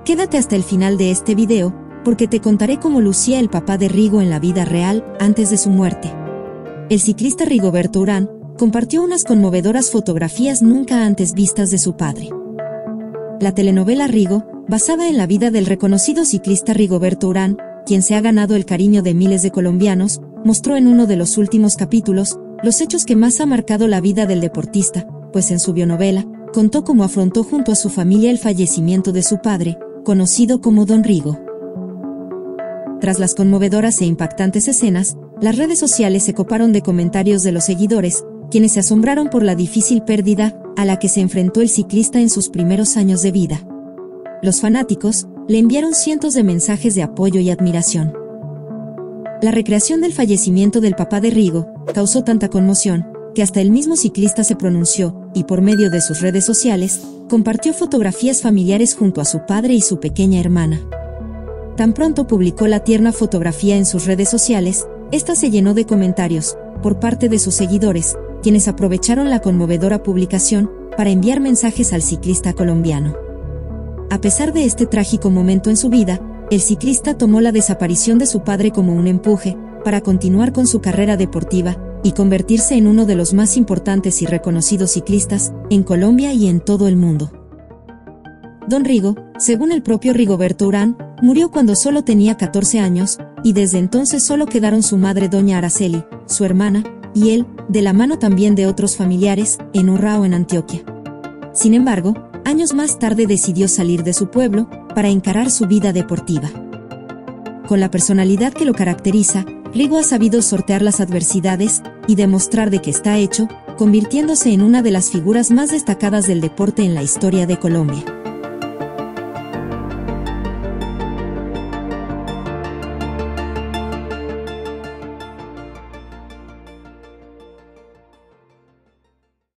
Quédate hasta el final de este video, porque te contaré cómo lucía el papá de Rigo en la vida real, antes de su muerte. El ciclista Rigoberto Urán compartió unas conmovedoras fotografías nunca antes vistas de su padre. La telenovela Rigo, basada en la vida del reconocido ciclista Rigoberto Urán, quien se ha ganado el cariño de miles de colombianos, mostró en uno de los últimos capítulos los hechos que más ha marcado la vida del deportista, pues en su bionovela contó cómo afrontó junto a su familia el fallecimiento de su padre, conocido como Don Rigo. Tras las conmovedoras e impactantes escenas, las redes sociales se coparon de comentarios de los seguidores, quienes se asombraron por la difícil pérdida a la que se enfrentó el ciclista en sus primeros años de vida. Los fanáticos le enviaron cientos de mensajes de apoyo y admiración. La recreación del fallecimiento del papá de Rigo causó tanta conmoción que hasta el mismo ciclista se pronunció y por medio de sus redes sociales compartió fotografías familiares junto a su padre y su pequeña hermana. Tan pronto publicó la tierna fotografía en sus redes sociales, esta se llenó de comentarios por parte de sus seguidores, quienes aprovecharon la conmovedora publicación para enviar mensajes al ciclista colombiano. A pesar de este trágico momento en su vida, el ciclista tomó la desaparición de su padre como un empuje para continuar con su carrera deportiva y convertirse en uno de los más importantes y reconocidos ciclistas en Colombia y en todo el mundo. Don Rigo, según el propio Rigoberto Urán, murió cuando solo tenía 14 años, y desde entonces solo quedaron su madre doña Araceli, su hermana, y él, de la mano también de otros familiares, en Urrao en Antioquia. Sin embargo, años más tarde decidió salir de su pueblo para encarar su vida deportiva. Con la personalidad que lo caracteriza, Rigo ha sabido sortear las adversidades y demostrar de qué está hecho, convirtiéndose en una de las figuras más destacadas del deporte en la historia de Colombia.